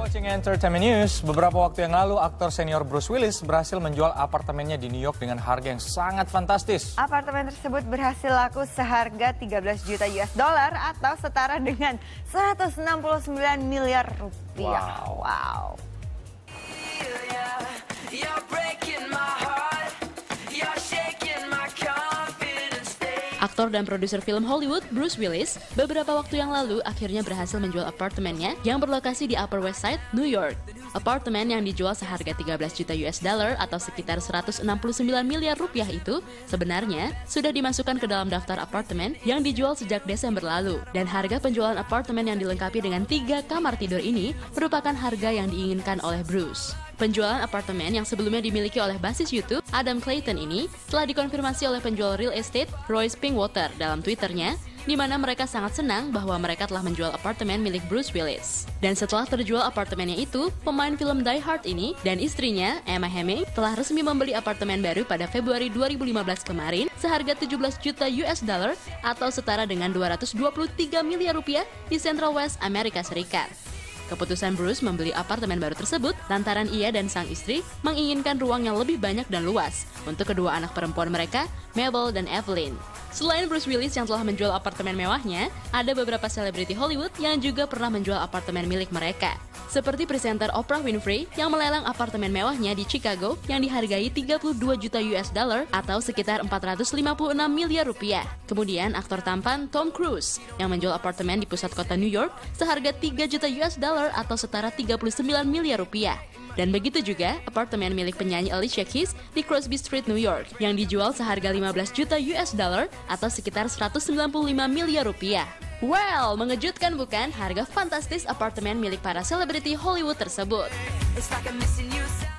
Watching Entertainment News, beberapa waktu yang lalu aktor senior Bruce Willis berhasil menjual apartemennya di New York dengan harga yang sangat fantastis. Apartemen tersebut berhasil laku seharga 13 juta US dollar atau setara dengan 169 miliar rupiah. Wow. Aktor dan produser film Hollywood, Bruce Willis, beberapa waktu yang lalu akhirnya berhasil menjual apartemennya yang berlokasi di Upper West Side, New York. Apartemen yang dijual seharga 13 juta US dollar atau sekitar 169 miliar rupiah itu sebenarnya sudah dimasukkan ke dalam daftar apartemen yang dijual sejak Desember lalu. Dan harga penjualan apartemen yang dilengkapi dengan 3 kamar tidur ini merupakan harga yang diinginkan oleh Bruce. Penjualan apartemen yang sebelumnya dimiliki oleh basis YouTube, Adam Clayton ini telah dikonfirmasi oleh penjual real estate Royce Pinkwater dalam Twitternya, di mana mereka sangat senang bahwa mereka telah menjual apartemen milik Bruce Willis. Dan setelah terjual apartemennya itu, pemain film Die Hard ini dan istrinya, Emma Heming, telah resmi membeli apartemen baru pada Februari 2015 kemarin seharga 17 juta US dollar atau setara dengan 223 miliar rupiah di Central West, Amerika Serikat. Keputusan Bruce membeli apartemen baru tersebut lantaran ia dan sang istri menginginkan ruang yang lebih banyak dan luas untuk kedua anak perempuan mereka, Mabel dan Evelyn. Selain Bruce Willis yang telah menjual apartemen mewahnya, ada beberapa selebriti Hollywood yang juga pernah menjual apartemen milik mereka. Seperti presenter Oprah Winfrey yang melelang apartemen mewahnya di Chicago yang dihargai 32 juta US dollar atau sekitar 456 miliar rupiah. Kemudian aktor tampan Tom Cruise yang menjual apartemen di pusat kota New York seharga 3 juta US dollar atau setara 39 miliar rupiah. Dan begitu juga apartemen milik penyanyi Alicia Keys di Crosby Street, New York yang dijual seharga 15 juta US dollar atau sekitar 195 miliar rupiah. Well, mengejutkan bukan harga fantastis apartemen milik para selebriti Hollywood tersebut?